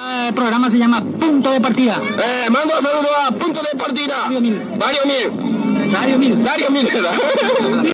El programa se llama Punto de Partida. Mando saludos a Punto de Partida. Radio Mil. Radio Mil. Radio Mil. Radio Mil.